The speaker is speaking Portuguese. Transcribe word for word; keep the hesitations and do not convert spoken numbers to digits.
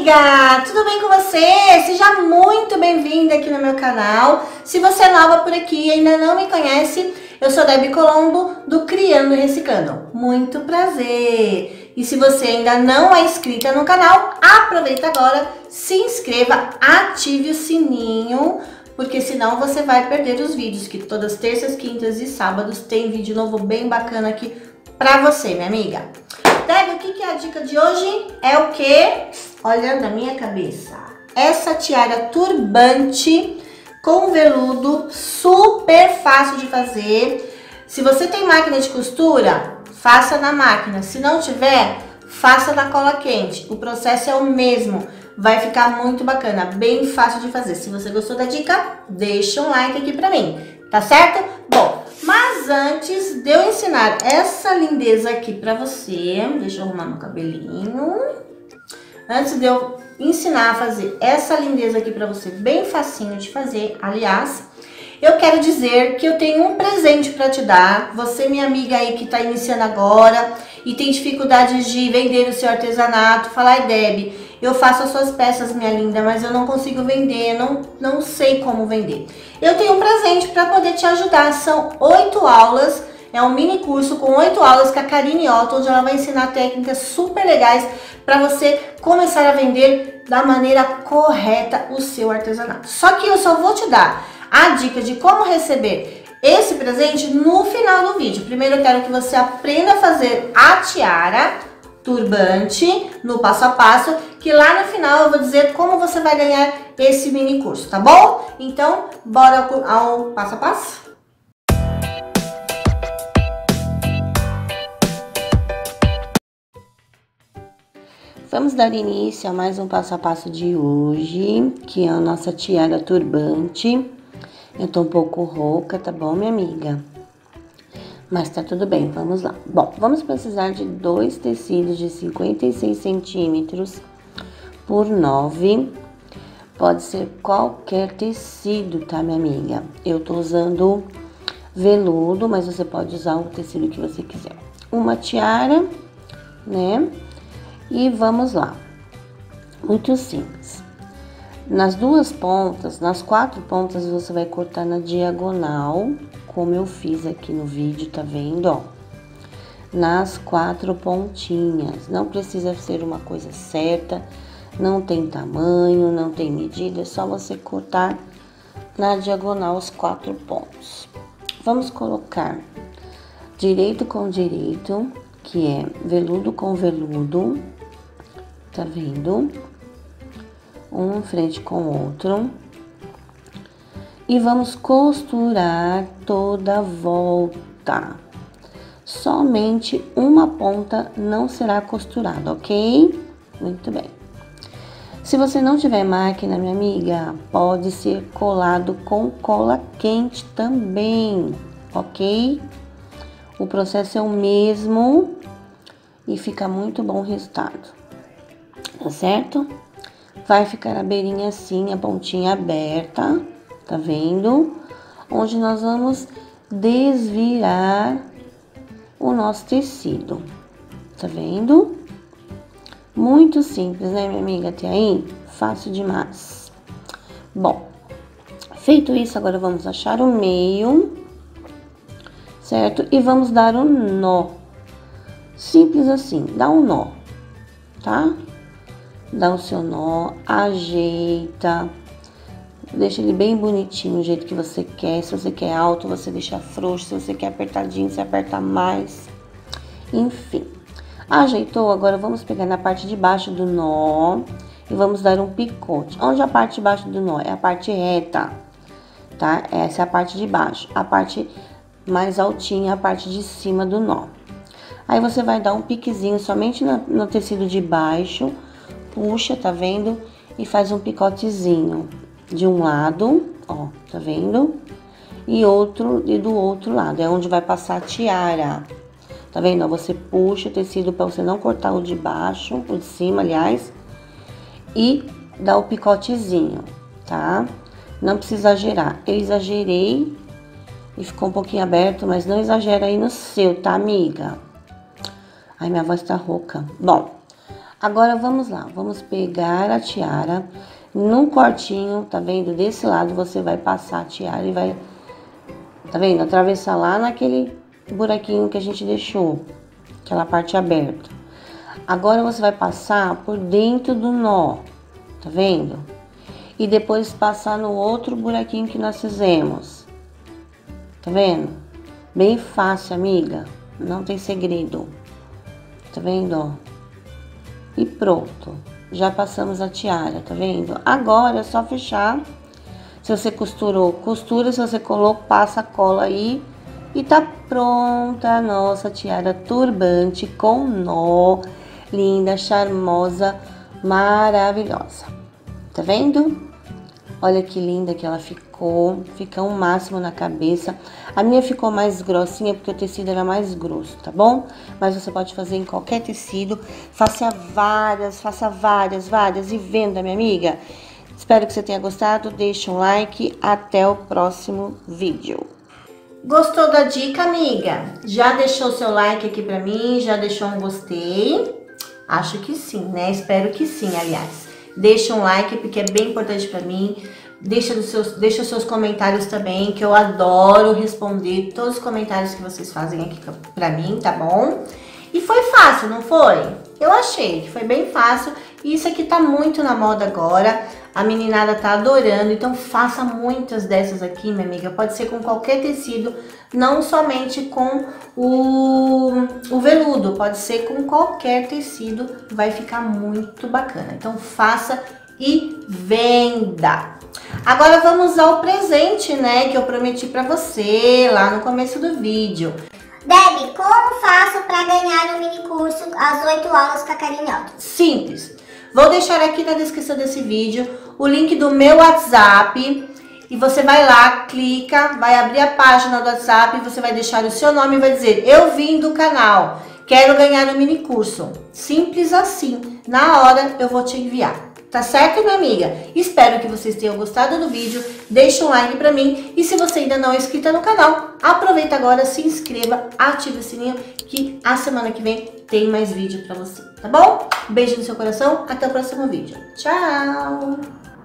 amiga! Tudo bem com você? Seja muito bem-vinda aqui no meu canal. Se você é nova por aqui e ainda não me conhece, eu sou Debbie Colombo do Criando e Reciclando. Muito prazer! E se você ainda não é inscrita no canal, aproveita agora, se inscreva, ative o sininho, porque senão você vai perder os vídeos, que todas terças, quintas e sábados tem vídeo novo bem bacana aqui pra você, minha amiga. Debbie, o que, que é a dica de hoje? É o quê? Olha na minha cabeça. Essa tiara turbante com veludo, super fácil de fazer. Se você tem máquina de costura, faça na máquina. Se não tiver, faça na cola quente. O processo é o mesmo. Vai ficar muito bacana, bem fácil de fazer. Se você gostou da dica, deixa um like aqui pra mim, tá certo? Bom, mas antes de eu ensinar essa lindeza aqui pra você, deixa eu arrumar meu cabelinho. Antes de eu ensinar a fazer essa lindeza aqui pra você, bem facinho de fazer, aliás, eu quero dizer que eu tenho um presente pra te dar. Você, minha amiga aí que tá iniciando agora e tem dificuldades de vender o seu artesanato, fala, ai Debbie, eu faço as suas peças, minha linda, mas eu não consigo vender, não, não sei como vender. Eu tenho um presente para poder te ajudar. São oito aulas, é um mini curso com oito aulas com a Karine Otto, onde ela vai ensinar técnicas super legais para você começar a vender da maneira correta o seu artesanato. Só que eu só vou te dar a dica de como receber esse presente no final do vídeo. Primeiro eu quero que você aprenda a fazer a tiara turbante no passo a passo, que lá no final eu vou dizer como você vai ganhar esse mini curso, tá bom? Então, bora ao passo a passo? Vamos dar início a mais um passo a passo de hoje, que é a nossa tiara turbante. Eu tô um pouco rouca, tá bom, minha amiga? Mas tá tudo bem, vamos lá. Bom, vamos precisar de dois tecidos de cinquenta e seis centímetros por nove. Pode ser qualquer tecido, tá, minha amiga? Eu tô usando veludo, mas você pode usar o tecido que você quiser. Uma tiara, né? E vamos lá. Muito simples. Nas duas pontas, nas quatro pontas, você vai cortar na diagonal, como eu fiz aqui no vídeo, tá vendo, ó? Nas quatro pontinhas. Não precisa ser uma coisa certa, não tem tamanho, não tem medida, é só você cortar na diagonal os quatro pontos. Vamos colocar direito com direito, que é veludo com veludo, tá vendo? Um frente com o outro. E vamos costurar toda a volta. Somente uma ponta não será costurada, ok? Muito bem. Se você não tiver máquina, minha amiga, pode ser colado com cola quente também, ok? O processo é o mesmo e fica muito bom o resultado, tá certo? Vai ficar a beirinha assim, a pontinha aberta, tá vendo? Onde nós vamos desvirar o nosso tecido, tá vendo? Muito simples, né, minha amiga? Até aí, fácil demais. Bom, feito isso, agora vamos achar o meio, certo? E vamos dar um nó. Simples assim, dá um nó, tá? Dá o seu nó, ajeita, deixa ele bem bonitinho, do jeito que você quer. Se você quer alto, você deixa frouxo. Se você quer apertadinho, você aperta mais. Enfim, ajeitou? Agora vamos pegar na parte de baixo do nó e vamos dar um picote. Onde é a parte de baixo do nó? É a parte reta, tá? Essa é a parte de baixo. A parte mais altinha é a parte de cima do nó. Aí você vai dar um piquezinho somente no, no tecido de baixo. Puxa, tá vendo? E faz um picotezinho de um lado, ó, tá vendo? E outro, e do outro lado, é onde vai passar a tiara. Tá vendo? Ó, você puxa o tecido pra você não cortar o de baixo, o de cima, aliás. E dá o picotezinho, tá? Não precisa exagerar. Eu exagerei e ficou um pouquinho aberto, mas não exagera aí no seu, tá, amiga? Ai, minha voz tá rouca. Bom, Agora vamos lá, vamos pegar a tiara num cortinho, tá vendo? Desse lado você vai passar a tiara e vai, tá vendo? Atravessar lá naquele buraquinho que a gente deixou, aquela parte aberta. Agora você vai passar por dentro do nó, tá vendo? E depois passar no outro buraquinho que nós fizemos, tá vendo? Bem fácil, amiga, não tem segredo, tá vendo, ó? E pronto, já passamos a tiara, tá vendo? Agora é só fechar. Se você costurou, costura. Se você colocou, passa a cola aí. E tá pronta a nossa tiara turbante com nó. Linda, charmosa, maravilhosa. Tá vendo? Olha que linda que ela ficou. Fica um máximo na cabeça. A minha ficou mais grossinha porque o tecido era mais grosso, tá bom? Mas você pode fazer em qualquer tecido. Faça várias, faça várias, várias e venda, minha amiga. Espero que você tenha gostado. Deixa um like. Até o próximo vídeo. Gostou da dica, amiga? Já deixou seu like aqui pra mim? Já deixou um gostei? Acho que sim, né? Espero que sim, aliás. Deixa um like, porque é bem importante pra mim. Deixa os seus, deixa os seus comentários também, que eu adoro responder todos os comentários que vocês fazem aqui pra mim, tá bom? E foi fácil, não foi? Eu achei que foi bem fácil. E isso aqui tá muito na moda agora. A meninada tá adorando. Então faça muitas dessas aqui, minha amiga. Pode ser com qualquer tecido, não somente com o, o veludo. Pode ser com qualquer tecido. Vai ficar muito bacana. Então faça e venda. Agora vamos ao presente, né? Que eu prometi pra você lá no começo do vídeo. Debbie, como faço para ganhar o mini curso As oito Aulas com a Carinhosa? Simples. Vou deixar aqui na descrição desse vídeo o link do meu WhatsApp. E você vai lá, clica, vai abrir a página do WhatsApp, você vai deixar o seu nome e vai dizer: eu vim do canal, quero ganhar o mini curso. Simples assim. Na hora eu vou te enviar. Tá certo, minha amiga? Espero que vocês tenham gostado do vídeo. Deixa um like pra mim. E se você ainda não é inscrita no canal, aproveita agora, se inscreva, ative o sininho, que a semana que vem tem mais vídeo pra você, tá bom? Beijo no seu coração, até o próximo vídeo. Tchau!